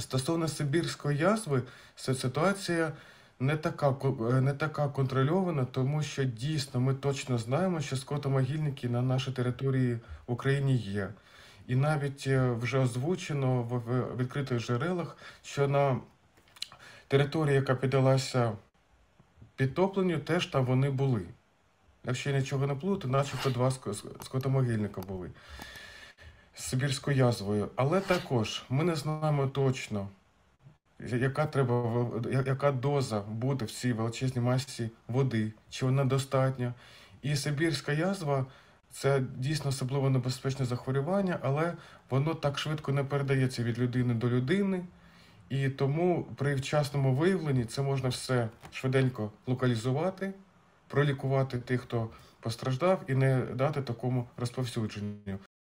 Стосовно сибірської язви, ситуація не така контрольована, тому що дійсно ми точно знаємо, що скотомогильники на нашій території в Україні є. І навіть вже озвучено в відкритих джерелах, що на території, яка піддалася підтопленню, теж там вони були. Якщо я нічого не плутаю, то начебто два скотомогильника були з сибірською язвою. Але також ми не знаємо точно, яка доза буде в цій величезній масі води, чи вона достатня. І сибірська язва це дійсно особливо небезпечне захворювання, але воно так швидко не передається від людини до людини. І тому при вчасному виявленні це можна все швиденько локалізувати, пролікувати тих, хто постраждав, і не дати такому розповсюдженню.